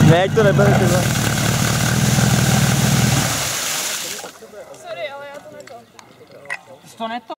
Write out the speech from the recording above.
Ne, to nebere tyhle. Sorry, ale já to neto. To neto.